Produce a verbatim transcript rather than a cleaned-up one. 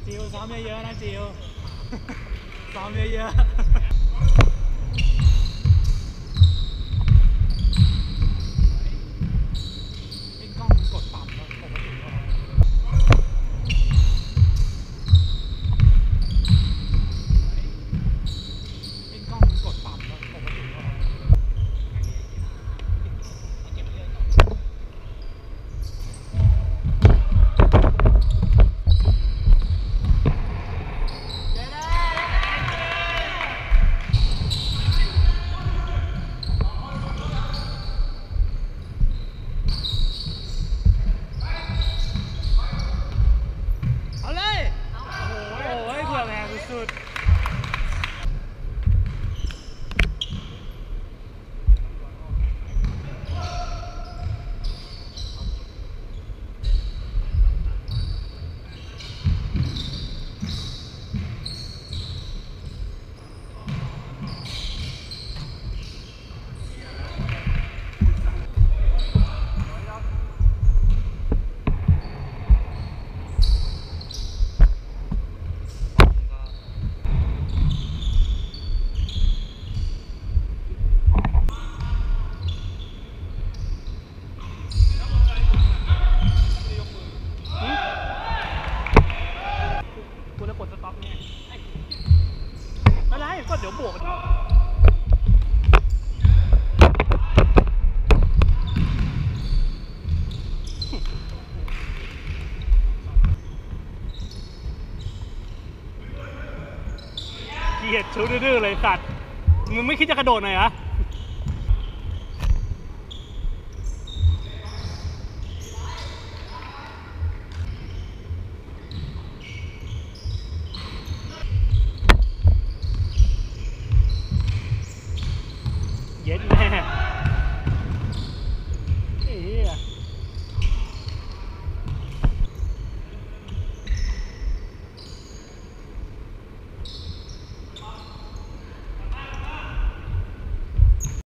จิวซ้อมเยอะๆนะจิวซ้อมเยอะๆเป็นกล้องกดปั๊มแล้วปกติก็เป็นกล้องกดปั๊มแล้วปกติก็ก็เดี๋ยวบวกเกลียดชูดื้อๆเลยสัตว์มึงไม่คิดจะกระโดดหน่อยเหรอ